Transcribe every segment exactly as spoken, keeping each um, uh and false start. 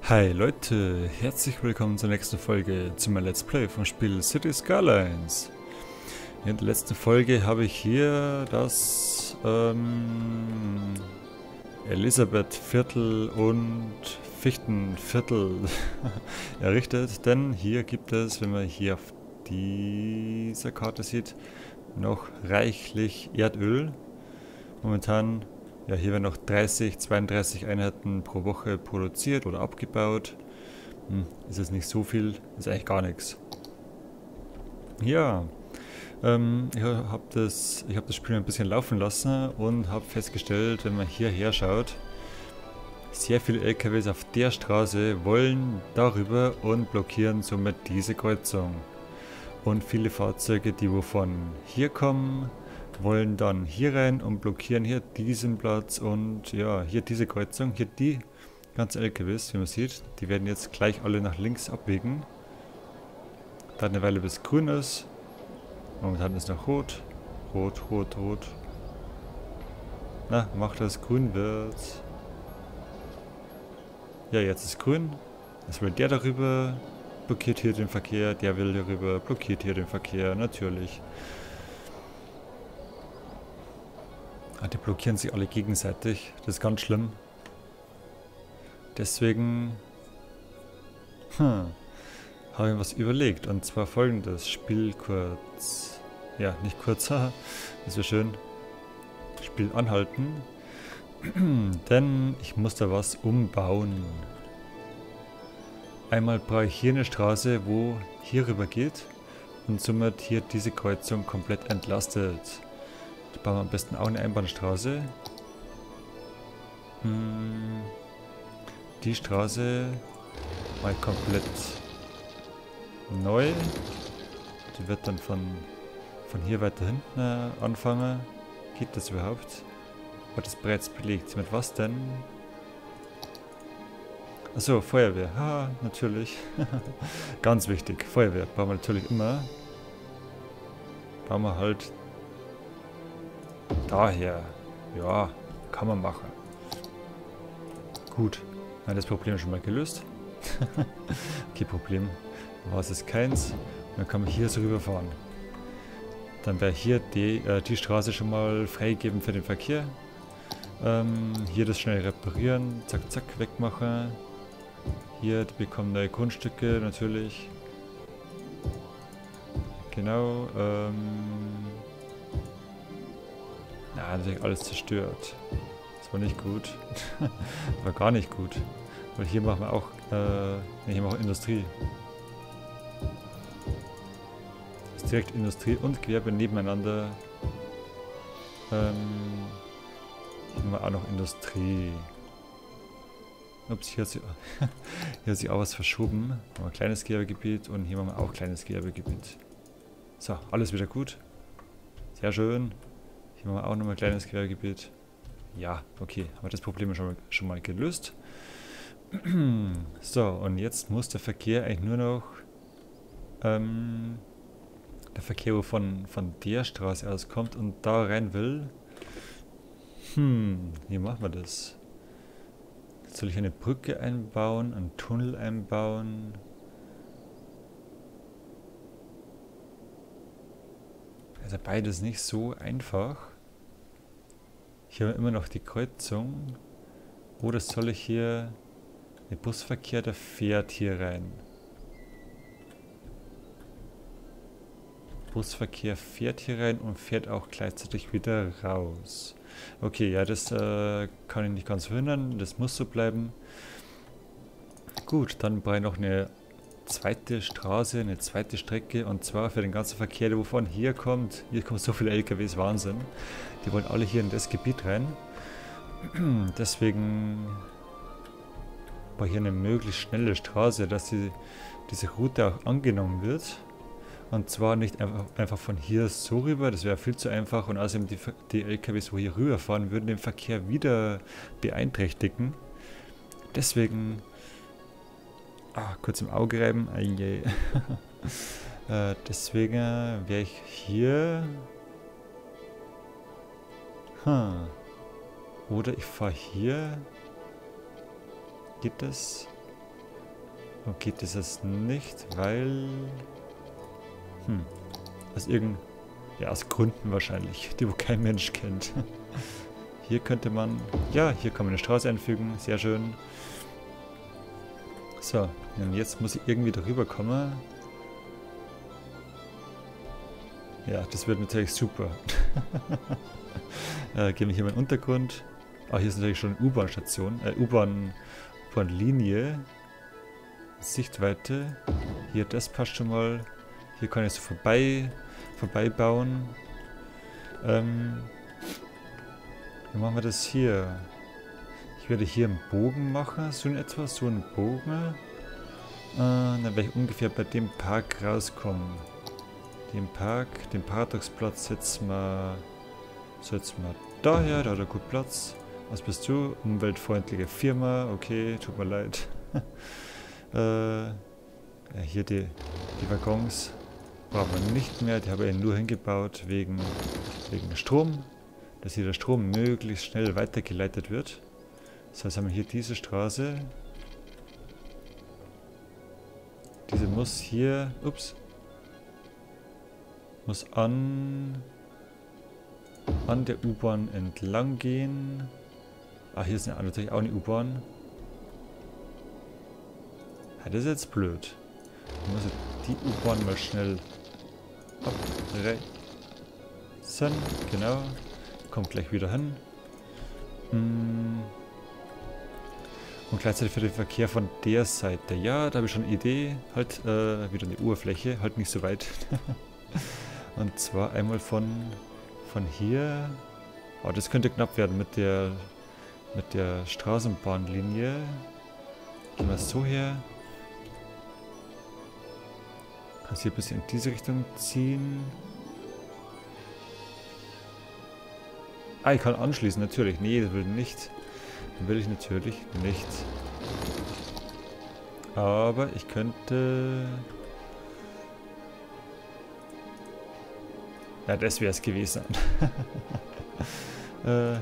Hi Leute, herzlich willkommen zur nächsten Folge zu meinem Let's Play vom Spiel Cities Skylines. In der letzten Folge habe ich hier das ähm, Elisabethviertel und Fichtenviertel errichtet, denn hier gibt es, wenn man hier auf dieser Karte sieht, noch reichlich Erdöl. Momentan, ja, hier werden noch dreißig, zweiunddreißig Einheiten pro Woche produziert oder abgebaut. Hm, ist jetzt nicht so viel, ist eigentlich gar nichts. Ja, ähm, ich habe das, ich hab das Spiel ein bisschen laufen lassen und habe festgestellt, wenn man hierher schaut, sehr viele L K Ws auf der Straße wollen darüber und blockieren somit diese Kreuzung. Und viele Fahrzeuge, die wovon hier kommen, wollen dann hier rein und blockieren hier diesen Platz und ja, hier diese Kreuzung, hier die ganzen L K Ws, wie man sieht, die werden jetzt gleich alle nach links abbiegen. Dauert eine Weile bis grün ist. Momentan ist noch rot. Rot, rot, rot. Na, mach das grün wird. Ja, jetzt ist grün. Jetzt will der darüber, blockiert hier den Verkehr, der will darüber, blockiert hier den Verkehr, natürlich. Ah, die blockieren sich alle gegenseitig. Das ist ganz schlimm. Deswegen hm, habe ich mir was überlegt. Und zwar folgendes. Spiel kurz. Ja, nicht kurz. Das wäre schön. Spiel anhalten. Denn ich muss da was umbauen. Einmal brauche ich hier eine Straße, wo hier rüber geht. Und somit hier diese Kreuzung komplett entlastet. Da bauen wir am besten auch eine Einbahnstraße. Hm, die Straße mal komplett neu. Die wird dann von, von hier weiter hinten äh, anfangen. Geht das überhaupt? War das bereits belegt? Mit was denn? Achso, Feuerwehr. Haha, natürlich. Ganz wichtig. Feuerwehr brauchen wir natürlich immer. Bauen wir halt daher. Ja, kann man machen. Gut. Dann das Problem schon mal gelöst. Okay, Problem. Was ist keins? Dann kann man hier so rüberfahren. Dann wäre hier die, äh, die Straße schon mal freigegeben für den Verkehr. Ähm, hier das schnell reparieren. Zack, zack, wegmachen. Hier, die bekommen neue Grundstücke, natürlich. Genau. Ähm, ja, natürlich alles zerstört. Das war nicht gut. Das war gar nicht gut. Weil hier machen wir auch, äh, hier machen wir Industrie. Das ist direkt Industrie und Gewerbe nebeneinander. Ähm, hier haben wir auch noch Industrie. Ups, hier hat sich, hier hat sich auch was verschoben. Hier haben wir ein kleines Gewerbegebiet und hier haben wir auch ein kleines Gewerbegebiet. So, alles wieder gut. Sehr schön. Hier haben wir auch nochmal ein kleines Gewerbegebiet. Ja, okay, haben wir das Problem schon mal, schon mal gelöst. So, und jetzt muss der Verkehr eigentlich nur noch ähm, der Verkehr, wo von, von der Straße aus kommt und da rein will. Hm, wie machen wir das? Soll ich eine Brücke einbauen, einen Tunnel einbauen? Also beides nicht so einfach. Hier haben wir immer noch die Kreuzung. Oder soll ich hier... Der Busverkehr, der fährt hier rein. Busverkehr fährt hier rein und fährt auch gleichzeitig wieder raus. Okay, ja, das äh, kann ich nicht ganz verhindern. Das muss so bleiben. Gut, dann brauche ich noch eine zweite Straße, eine zweite Strecke. Und zwar für den ganzen Verkehr, der wovon hier kommt. Hier kommen so viele L K Ws, Wahnsinn. Die wollen alle hier in das Gebiet rein. Deswegen brauche ich hier eine möglichst schnelle Straße, dass die, diese Route auch angenommen wird. Und zwar nicht einfach, einfach von hier so rüber, das wäre viel zu einfach. Und außerdem die, die L K Ws, wo hier rüberfahren, würden den Verkehr wieder beeinträchtigen. Deswegen... Ah, kurz im Auge reiben. äh, deswegen wäre ich hier... Hm. Oder ich fahre hier... Geht das? Und geht das jetzt nicht, weil... Hm. Aus irgend... Ja, aus Gründen wahrscheinlich, die wo kein Mensch kennt. Hier könnte man... Ja, hier kann man eine Straße einfügen. Sehr schön. So, und jetzt muss ich irgendwie darüber kommen. Ja, das wird natürlich super. äh, gehen wir hier mal in den Untergrund. Ah, hier ist natürlich schon eine U-Bahn-Station. Äh, U-Bahn... U-Bahn-Linie. Sichtweite. Hier, das passt schon mal. Hier kann ich so vorbei... vorbeibauen. Ähm... Wie machen wir das hier? Ich werde hier einen Bogen machen, so in etwa, so einen Bogen. Äh, dann werde ich ungefähr bei dem Park rauskommen. Den Park, den Paradoxplatz setzen wir, setzen wir daher, da hat er gut Platz. Was bist du? Umweltfreundliche Firma, okay, tut mir leid. äh, ja, hier die, die Waggons brauchen wir nicht mehr, die habe ich nur hingebaut wegen, wegen Strom. Dass hier der Strom möglichst schnell weitergeleitet wird. Das heißt, haben wir hier diese Straße. Diese muss hier, ups, muss an, an der U-Bahn entlang gehen. Ah, hier ist eine, natürlich auch eine U-Bahn. Ja, das ist jetzt blöd. Ich muss die U-Bahn mal schnell abreißen. Genau. Kommt gleich wieder hin. Und gleichzeitig für den Verkehr von der Seite. Ja, da habe ich schon eine Idee. Halt äh, wieder eine Oberfläche. Halt nicht so weit. Und zwar einmal von, von hier. Oh, das könnte knapp werden mit der, mit der Straßenbahnlinie. Gehen wir so her. Kann es hier ein bisschen in diese Richtung ziehen. Ah, ich kann anschließen, natürlich. Nee, das will ich nicht. Das will ich natürlich nicht. Aber ich könnte... Ja, das wäre es gewesen. äh...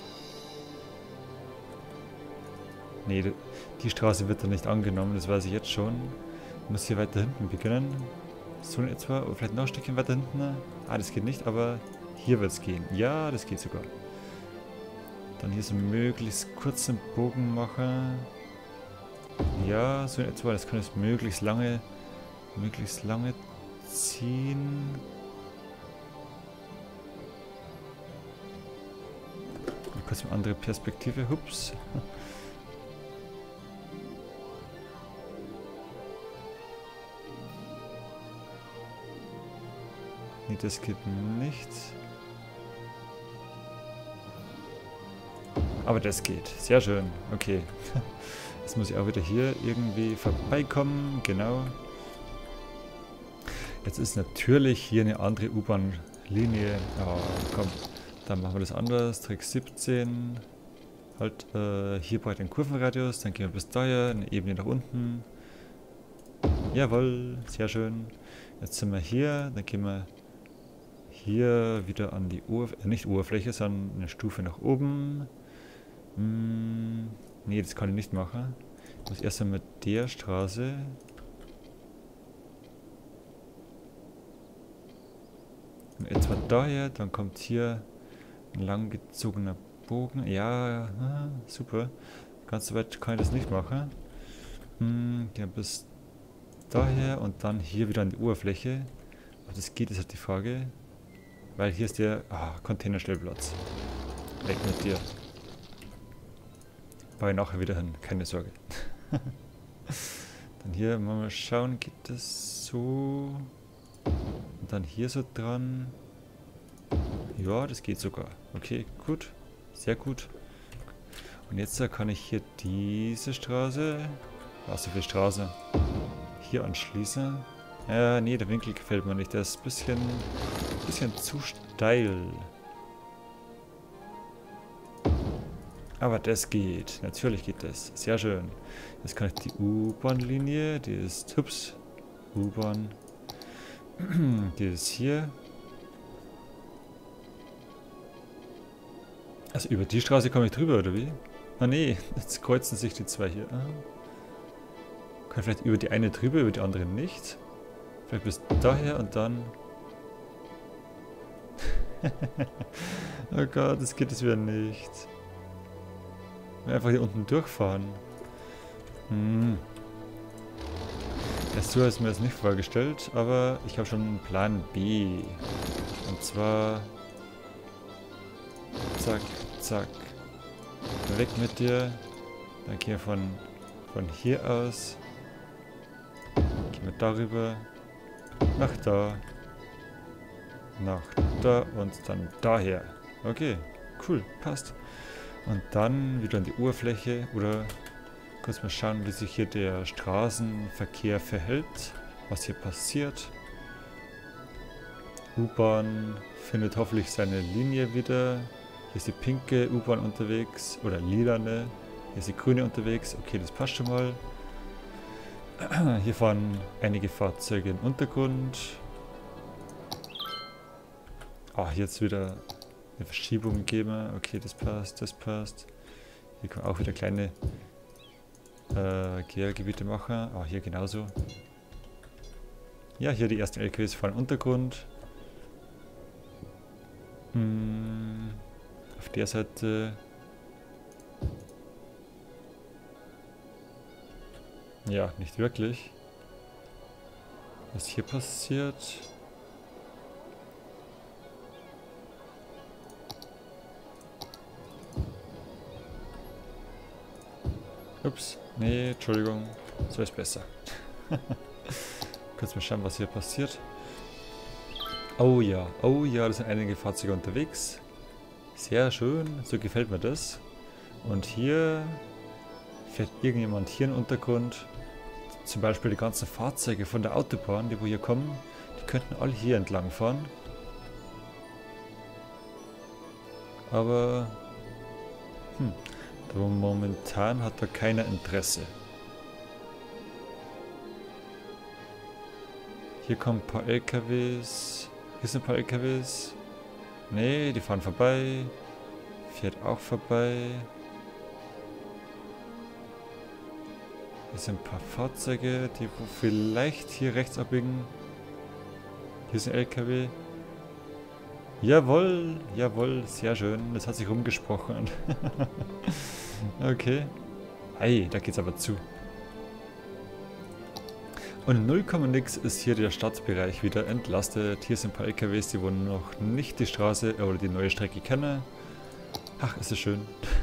Nee, die Straße wird dann nicht angenommen, das weiß ich jetzt schon. Ich muss hier weiter hinten beginnen. So in etwa, oder vielleicht noch ein Stückchen weiter hinten. Ah, das geht nicht, aber... Hier wird es gehen. Ja, das geht sogar. Dann hier so möglichst kurzen Bogen machen. Ja, so in etwa. Das kann ich möglichst lange, möglichst lange ziehen. Kurz eine andere Perspektive. Hups. Nee, das geht nicht. Aber das geht. Sehr schön. Okay. Jetzt muss ich auch wieder hier irgendwie vorbeikommen. Genau. Jetzt ist natürlich hier eine andere U-Bahn-Linie. Oh, komm. Dann machen wir das anders. Trick siebzehn. Halt, äh, hier brauche ich den Kurvenradius. Dann gehen wir bis daher. Eine Ebene nach unten. Jawohl. Sehr schön. Jetzt sind wir hier. Dann gehen wir hier wieder an die Oberfläche. Äh, nicht Oberfläche, sondern eine Stufe nach oben. Hm, nee, das kann ich nicht machen. Ich muss erst einmal mit der Straße. Und etwa daher, dann kommt hier ein langgezogener Bogen. Ja, ah, super. Ganz so weit kann ich das nicht machen. Hm, ja, bis daher und dann hier wieder an die Oberfläche. Aber das geht, ist halt die Frage. Weil hier ist der ah, Containerstellplatz. Weg mit dir. Baue ich nachher wieder hin, keine Sorge. Dann hier mal schauen, geht das so. Und dann hier so dran. Ja, das geht sogar. Okay, gut. Sehr gut. Und jetzt kann ich hier diese Straße. Was für Straße? Hier anschließen. Ja, nee, der Winkel gefällt mir nicht. Der ist ein bisschen, bisschen zu steil. Aber das geht. Natürlich geht das. Sehr schön. Jetzt kann ich die U-Bahn-Linie, die ist hups. U-Bahn. Die ist hier. Also über die Straße komme ich drüber, oder wie? Ah nee, jetzt kreuzen sich die zwei hier. Ah. Kann vielleicht über die eine drüber, über die andere nicht. Vielleicht bis daher und dann... Oh Gott, das geht es wieder nicht. Einfach hier unten durchfahren. Hm. Erst so ist mir das nicht vorgestellt, aber ich habe schon einen Plan B. Und zwar... Zack, zack. Weg mit dir. Dann gehen wir von, von hier aus. Gehen wir darüber. Nach da. Nach da und dann daher. Okay, cool, passt. Und dann wieder an die Oberfläche oder kurz mal schauen, wie sich hier der Straßenverkehr verhält, was hier passiert. U-Bahn findet hoffentlich seine Linie wieder. Hier ist die pinke U-Bahn unterwegs oder lilane. Hier ist die grüne unterwegs. Okay, das passt schon mal. Hier fahren einige Fahrzeuge im Untergrund. Ah, jetzt wieder eine Verschiebung geben. Okay, das passt, das passt. Hier kann man auch wieder kleine äh, Gärgebiete machen. Ah, hier genauso. Ja, hier die ersten L K Ws fahren im Untergrund. Hm, auf der Seite. Ja, nicht wirklich. Was hier passiert? Ups, nee, Entschuldigung, so ist besser. Kurz mal schauen, was hier passiert. Oh ja, oh ja, da sind einige Fahrzeuge unterwegs. Sehr schön, so gefällt mir das. Und hier fährt irgendjemand hier im Untergrund. Zum Beispiel die ganzen Fahrzeuge von der Autobahn, die wo hier kommen, die könnten alle hier entlang fahren. Aber, hm. Aber momentan hat da keiner Interesse. Hier kommen ein paar L K Ws. Hier sind ein paar L K Ws. Nee, die fahren vorbei. Fährt auch vorbei. Hier sind ein paar Fahrzeuge, die vielleicht hier rechts abbiegen. Hier ist ein L K W. Jawohl, jawohl, sehr schön. Das hat sich rumgesprochen. Okay. Hey, da geht's aber zu. Und null Komma nix ist hier der Stadtbereich wieder entlastet. Hier sind ein paar L K Ws, die wohl noch nicht die Straße oder die neue Strecke kennen. Ach, ist es schön.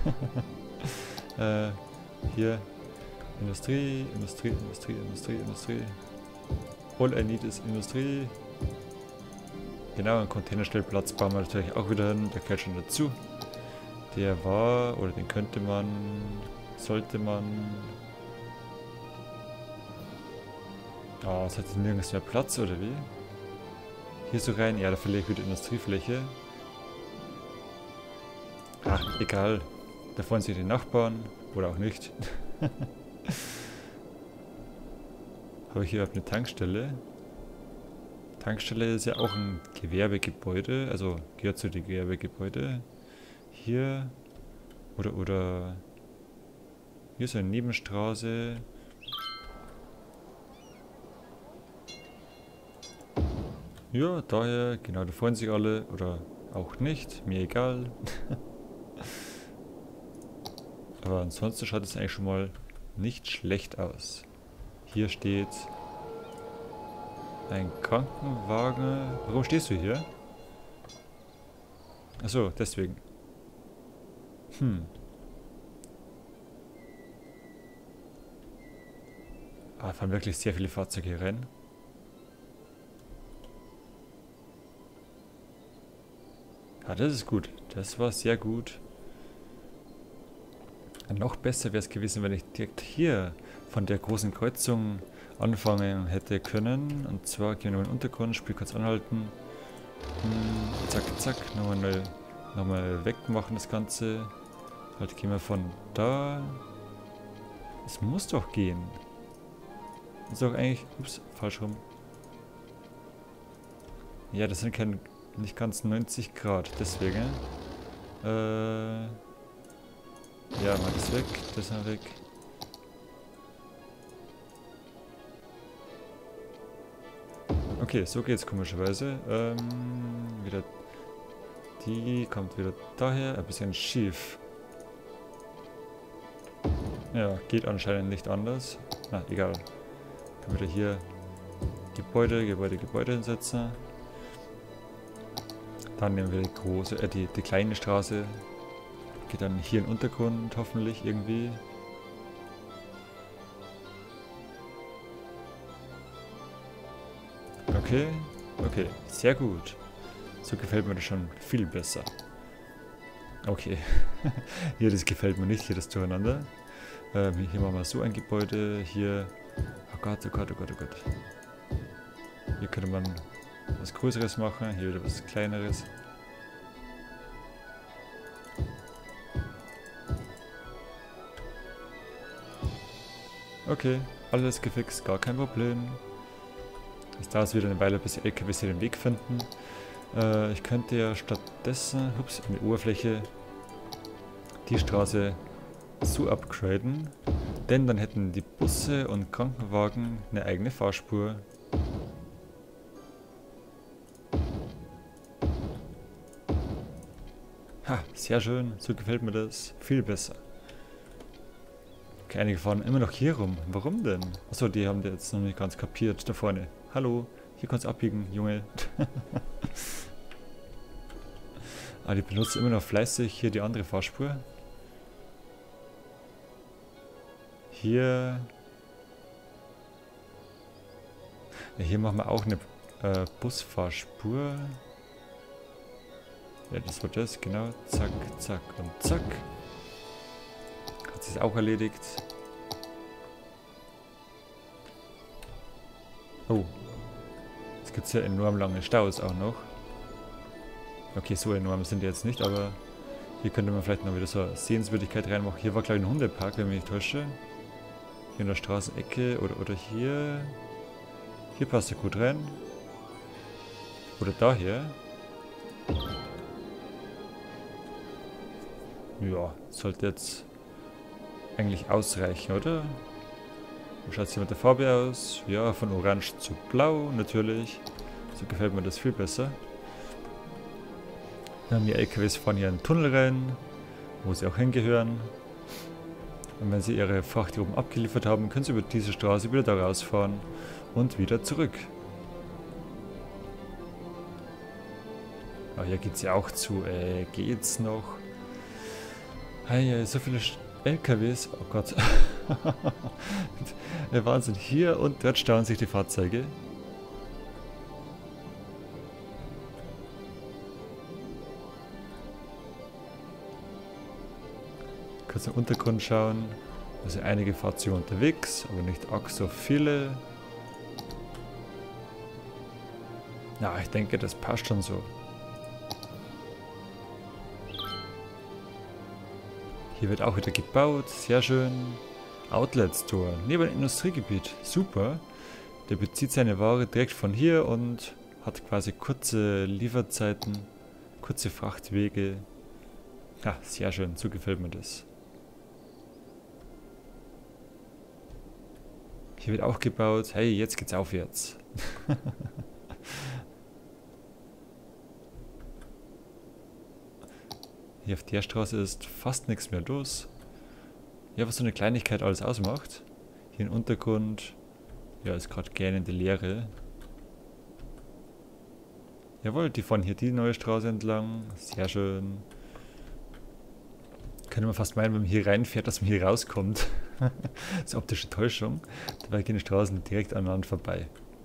äh, hier Industrie, Industrie, Industrie, Industrie, Industrie. All I need ist Industrie. Genau, einen Containerstellplatz bauen wir natürlich auch wieder hin. Der gehört schon dazu. Der war, oder den könnte man, sollte man... Ah, oh, es hat nirgends mehr Platz, oder wie? Hier so rein, ja, da verliere ich wieder Industriefläche. Ach, egal. Da freuen sich die Nachbarn, oder auch nicht. Habe ich hier überhaupt eine Tankstelle? Tankstelle ist ja auch ein Gewerbegebäude, also gehört zu den Gewerbegebäude. Hier, oder, oder, hier ist eine Nebenstraße. Ja, daher, genau, da freuen sich alle, oder auch nicht, mir egal. Aber ansonsten schaut es eigentlich schon mal nicht schlecht aus. Hier steht ein Krankenwagen. Warum stehst du hier? Achso, deswegen. Hm. Ah, fahren wirklich sehr viele Fahrzeuge hier rein. Ah, das ist gut. Das war sehr gut. Noch besser wäre es gewesen, wenn ich direkt hier von der großen Kreuzung anfangen hätte können. Und zwar gehen wir in den Untergrund, Spiel kurz anhalten. Hm, zack, zack, nochmal neu, nochmal wegmachen das Ganze. Halt gehen wir von da. Es muss doch gehen. Ist doch eigentlich... Ups, falsch rum. Ja, das sind kein, nicht ganz neunzig Grad, deswegen. Äh... Ja, mal das weg, das mal weg. Okay, so geht's komischerweise. Ähm, wieder. Die kommt wieder daher. Ein bisschen schief. Ja, geht anscheinend nicht anders. Na, egal. Können wir hier Gebäude, Gebäude, Gebäude hinsetzen. Dann nehmen wir die große, äh, die, die kleine Straße. Geht dann hier in den Untergrund, hoffentlich irgendwie. Okay, okay, sehr gut. So gefällt mir das schon viel besser. Okay, hier das gefällt mir nicht, hier das Durcheinander. Ähm, hier machen wir so ein Gebäude, hier... Oh Gott, oh Gott, oh Gott, oh Gott. Hier könnte man was Größeres machen, hier wieder was Kleineres. Okay, alles gefixt, gar kein Problem. Jetzt dauert es wieder eine Weile, bis die L K Ws hier den Weg finden. Äh, ich könnte ja stattdessen, ups, an die Oberfläche, die Straße so upgraden, denn dann hätten die Busse und Krankenwagen eine eigene Fahrspur. Ha, sehr schön, so gefällt mir das viel besser. Okay, einige fahren immer noch hier rum. Warum denn? Achso, die haben die jetzt noch nicht ganz kapiert. Da vorne. Hallo, hier kannst du abbiegen, Junge. Ah, die benutzen immer noch fleißig hier die andere Fahrspur. Hier... Ja, hier machen wir auch eine äh, Busfahrspur. Ja, das war das, genau. Zack, zack und zack. Hat sich auch erledigt. Oh. Jetzt gibt es ja enorm lange Staus auch noch. Okay, so enorm sind die jetzt nicht, aber hier könnte man vielleicht noch wieder so eine Sehenswürdigkeit reinmachen. Hier war, glaube ich, ein Hundepark, wenn ich mich nicht täusche. Hier in der Straßenecke oder, oder hier. Hier passt er gut rein. Oder daher. Ja, sollte jetzt eigentlich ausreichen, oder? Wie schaut es hier mit der Farbe aus? Ja, von orange zu blau, natürlich. So gefällt mir das viel besser. Dann haben die L K Ws fahren hier in den Tunnel rein, wo sie auch hingehören. Und wenn sie ihre Fracht hier oben abgeliefert haben, können sie über diese Straße wieder da rausfahren und wieder zurück. Ah, hier geht es ja auch zu. Äh, geht's noch? Hey, so viele L K Ws. Oh Gott. Der Wahnsinn. Hier und dort stauen sich die Fahrzeuge. Kurz im Untergrund schauen. Da sind einige Fahrzeuge unterwegs, aber nicht arg so viele. Ja, ich denke, das passt schon so. Hier wird auch wieder gebaut, sehr schön. Outlet Store, neben einem Industriegebiet, super. Der bezieht seine Ware direkt von hier und hat quasi kurze Lieferzeiten, kurze Frachtwege. Ja, sehr schön, so gefällt mir das. Hier wird auch gebaut, hey, jetzt geht's aufwärts. Hier auf der Straße ist fast nichts mehr los. Ja, was so eine Kleinigkeit alles ausmacht. Hier im Untergrund, ja, ist gerade gähnende Leere. Jawohl, die fahren hier die neue Straße entlang. Sehr schön. Könnte man fast meinen, wenn man hier reinfährt, dass man hier rauskommt. Das ist eine optische Täuschung. Dabei gehen die Straßen direkt aneinander vorbei.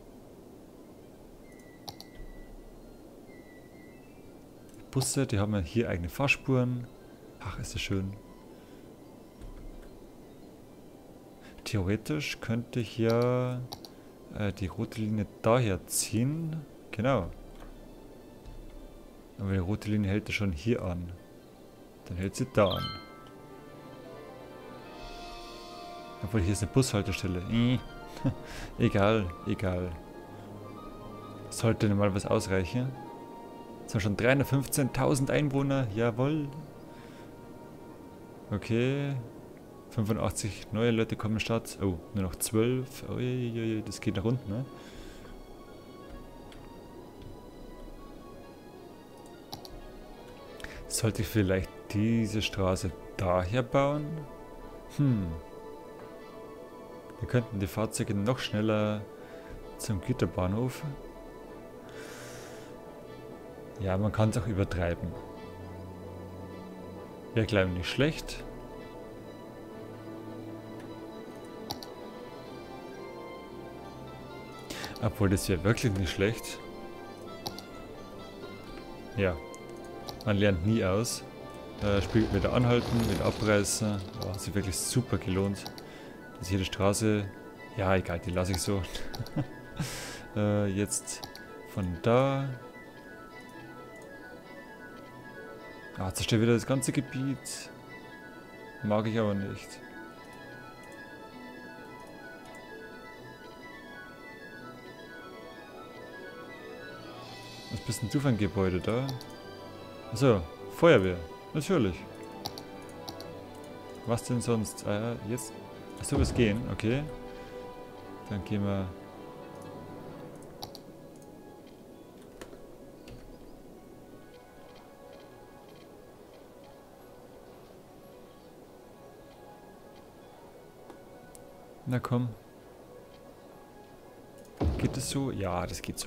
Busse, die haben hier eigene Fahrspuren. Ach, ist das schön. Theoretisch könnte ich ja äh, die rote Linie daher ziehen. Genau. Aber die rote Linie hält ja schon hier an. Dann hält sie da an. Obwohl, hier ist eine Bushaltestelle. Äh. Egal, egal. Sollte mal was ausreichen. Es sind schon dreihundertfünfzehntausend Einwohner. Jawohl. Okay. fünfundachtzig neue Leute kommen in die Stadt. Oh, nur noch zwölf. Oh, je, je, je, das geht nach unten, ne? Sollte ich vielleicht diese Straße daher bauen? Hm. Wir könnten die Fahrzeuge noch schneller zum Güterbahnhof. Ja, man kann es auch übertreiben. Wäre gleich nicht schlecht. Obwohl, das wäre wirklich nicht schlecht. Ja, man lernt nie aus. Äh, Spiel wieder anhalten, wieder abreißen. Oh, hat sich wirklich super gelohnt. Dass jede Straße... Ja, egal, die lasse ich so. äh, jetzt von da... Ah, zerstört wieder das ganze Gebiet. Mag ich aber nicht. Was bist denn du für ein Gebäude da? Achso, Feuerwehr. Natürlich. Was denn sonst? Ah, jetzt... Achso, was gehen? Okay. Dann gehen wir... Na komm. Geht es so? Ja, das geht so.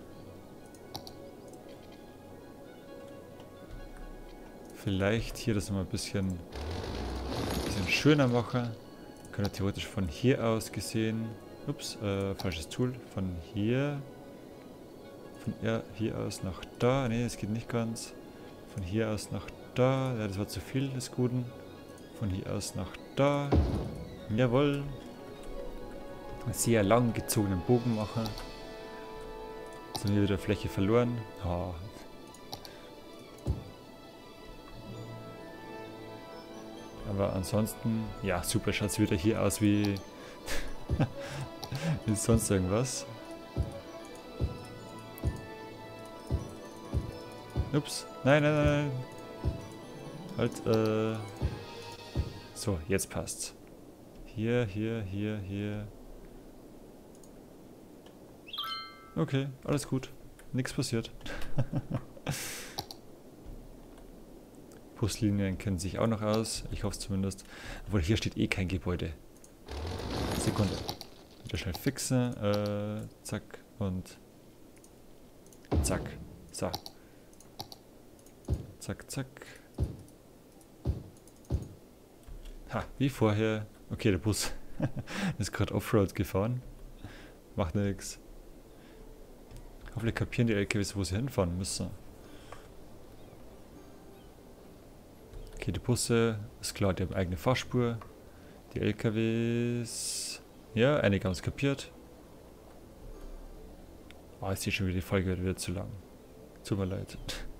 Vielleicht hier das nochmal ein bisschen, bisschen schöner machen. Können wir theoretisch von hier aus gesehen... Ups, äh, falsches Tool. Von hier... Von ja, hier aus nach da. Ne, das geht nicht ganz. Von hier aus nach da. Ja, das war zu viel des Guten. Von hier aus nach da. Jawohl. Einen sehr lang gezogenen Bogen machen. Jetzt haben wir wieder Fläche verloren. Oh. Aber ansonsten, ja super, schaut es wieder hier aus wie, wie sonst irgendwas. Ups, nein, nein, nein. Halt, äh. So, jetzt passt's. Hier, hier, hier, hier. Okay, alles gut. Nichts passiert. Buslinien kennen sich auch noch aus. Ich hoffe es zumindest. Obwohl hier steht eh kein Gebäude. Sekunde. Wieder schnell fixen. Äh, zack und zack. So. Zack, zack. Ha, wie vorher. Okay, der Bus ist gerade Offroad gefahren. Macht nix. Hoffentlich kapieren die L K Ws, wo sie hinfahren müssen. Okay, die Busse, ist klar, die haben eigene Fahrspur. Die L K Ws... Ja, einige haben es kapiert. Ah, oh, ich sehe schon wieder, die Folge wird wieder zu lang. Tut mir leid.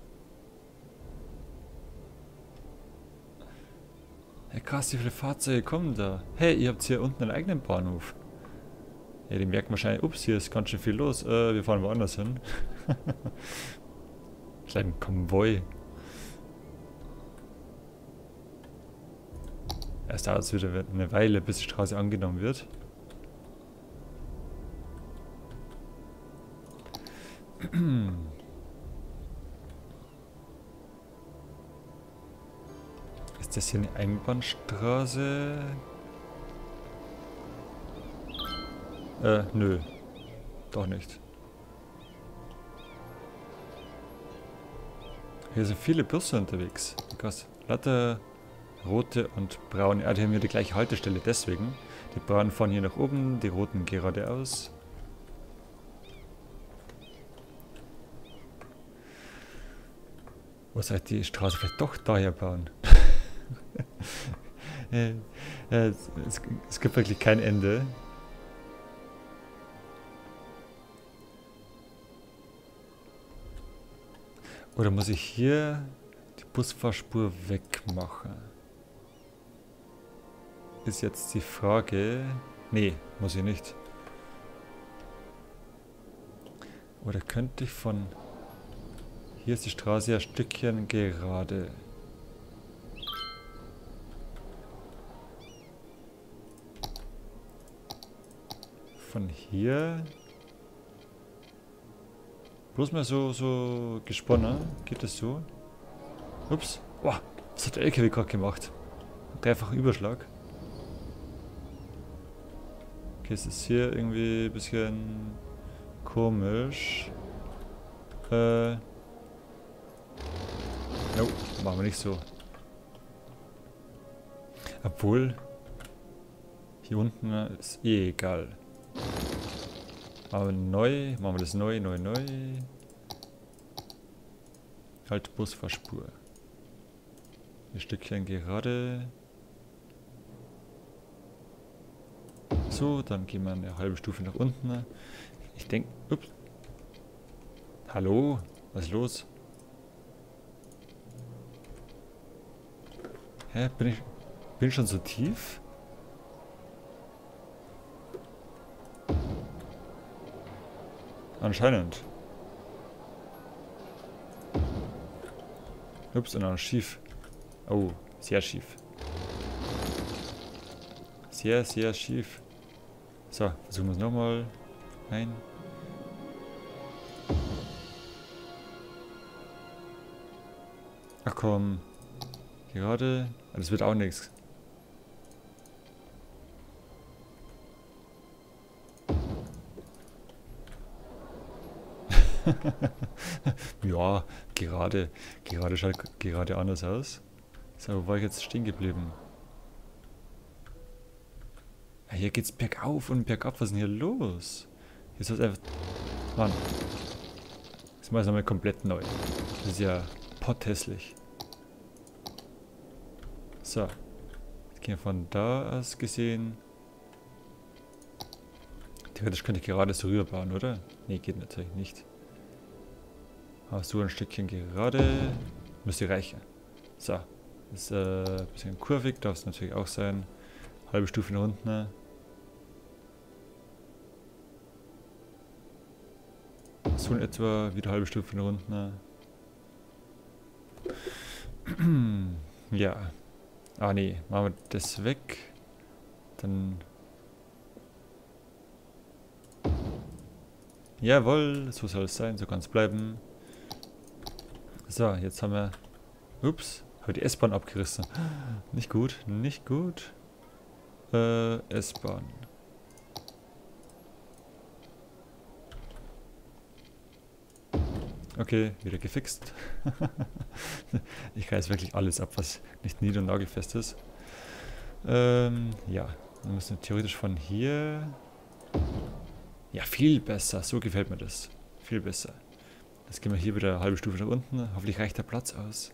Hey, krass, wie viele Fahrzeuge kommen da? Hey, ihr habt hier unten einen eigenen Bahnhof. Ja, die merken wahrscheinlich, ups, hier ist ganz schön viel los. Äh, wir fahren woanders hin. Vielleicht ein Konvoi. Erst dauert es wieder eine Weile, bis die Straße angenommen wird. Ist das hier eine Einbahnstraße? Äh, nö. Doch nicht. Hier sind viele Busse unterwegs. Krass. Lauter rote und braune. Ah, die haben hier die gleiche Haltestelle, deswegen. Die braunen fahren hier nach oben, die roten geradeaus. Wo soll ich die Straße vielleicht doch daher bauen? äh, äh, es, es gibt wirklich kein Ende. Oder muss ich hier die Busfahrspur wegmachen? Ist jetzt die Frage... Nee, muss ich nicht. Oder könnte ich von... Hier ist die Straße ja ein Stückchen gerade. Von hier... Bloß mal so, so gesponnen. Geht das so? Ups. Boah, was hat der L K W gerade gemacht? Dreifach Überschlag. Okay, es ist hier irgendwie ein bisschen komisch. Äh. No, machen wir nicht so. Obwohl, hier unten ist eh egal. Aber neu, machen wir das neu, neu, neu. Halt Busfahrspur. Ein Stückchen gerade. So, dann gehen wir eine halbe Stufe nach unten. Ich denke, ups. Hallo, was ist los? Hä, bin ich, bin ich schon so tief? Anscheinend. Ups, und dann schief. Oh, sehr schief. Sehr, sehr schief. So, versuchen wir es nochmal. Nein. Ach komm. Gerade. Das wird auch nichts. Ja, gerade. Gerade schaut gerade anders aus. So, wo war ich jetzt stehen geblieben? Ja, hier geht's bergauf und bergab. Was ist denn hier los? Hier soll es einfach... Mann. Das machen wir nochmal komplett neu. Das ist ja potthässlich. So. Jetzt gehen wir von da aus gesehen. Theoretisch könnte ich gerade so rüberbauen, oder? Ne, geht natürlich nicht. Aber so ein Stückchen gerade. Müsste reichen. So. Das ist äh, ein bisschen kurvig, darf es natürlich auch sein. Halbe Stufe nach unten. So in etwa, wieder halbe Stufe nach unten. Ja. Ah nee, machen wir das weg. Dann... Jawohl, so soll es sein, so kann es bleiben. So, jetzt haben wir... Ups, habe die S-Bahn abgerissen. Nicht gut, nicht gut. Äh, S-Bahn. Okay, wieder gefixt. Ich reiß wirklich alles ab, was nicht nied- und nagelfest ist. Ähm, ja. Wir müssen theoretisch von hier... Ja, viel besser. So gefällt mir das. Viel besser. Jetzt gehen wir hier wieder eine halbe Stufe nach unten. Hoffentlich reicht der Platz aus.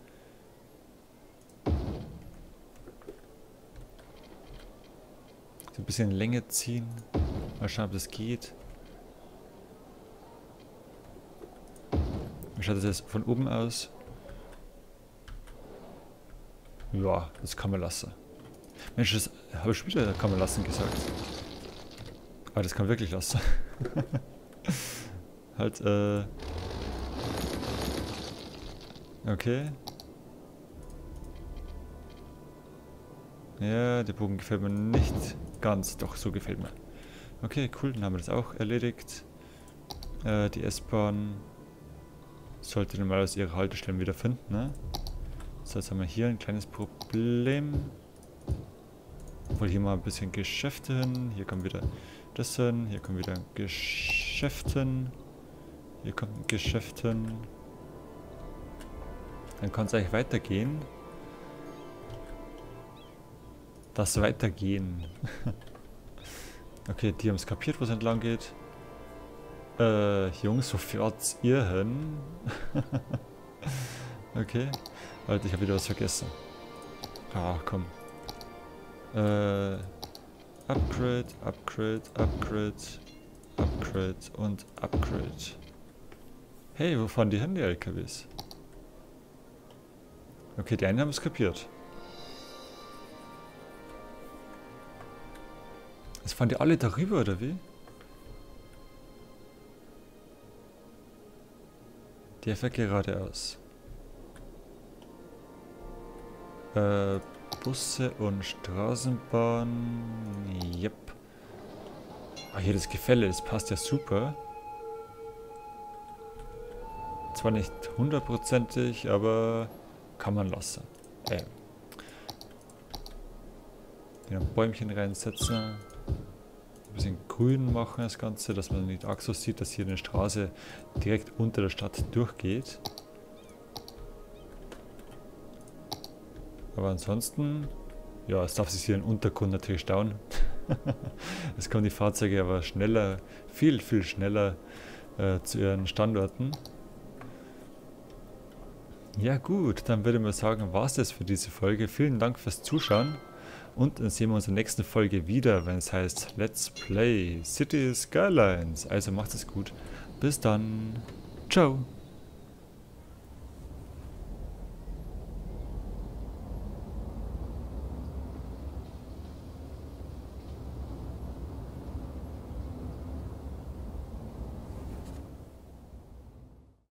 So ein bisschen Länge ziehen. Mal schauen, ob das geht. Wie schaut das jetzt von oben aus? Ja, das kann man lassen. Mensch, das habe ich schon wieder kann man lassen gesagt. Aber das kann man wirklich lassen. Halt, äh... Okay. Ja, der Bogen gefällt mir nicht ganz. Doch, so gefällt mir. Okay, cool, dann haben wir das auch erledigt. Äh, die S-Bahn sollte normalerweise ihre Haltestellen wieder finden, ne? So, jetzt haben wir hier ein kleines Problem. Obwohl hier mal ein bisschen Geschäfte hin. Hier kommt wieder das hin. Hier kommt wieder ein Geschäft hin. Hier kommt ein Geschäft hin. Dann kann es eigentlich weitergehen. Das Weitergehen. Okay, die haben es kapiert, wo es entlang geht. Äh, Jungs, wo fährt's ihr hin? Okay. Alter, ich habe wieder was vergessen. Ah, komm. Äh, Upgrade, Upgrade, Upgrade, Upgrade und Upgrade. Hey, wo fahren die hin, die L K Ws? Okay, die einen haben es kapiert. Jetzt fahren die alle darüber, oder wie? Der fährt geradeaus. Äh, Busse und Straßenbahn. Yep. Ah, hier das Gefälle, das passt ja super. Zwar nicht hundertprozentig, aber kann man lassen. Äh, hier ein Bäumchen reinsetzen. Ein bisschen grün machen das Ganze, dass man nicht arg so sieht, dass hier eine Straße direkt unter der Stadt durchgeht. Aber ansonsten, ja, es darf sich hier im Untergrund natürlich stauen. Es kommen die Fahrzeuge aber schneller, viel, viel schneller äh, zu ihren Standorten. Ja gut, dann würde ich mal sagen, war es das für diese Folge. Vielen Dank fürs Zuschauen und dann sehen wir uns in der nächsten Folge wieder, wenn es heißt Let's Play Cities Skylines. Also macht es gut. Bis dann. Ciao.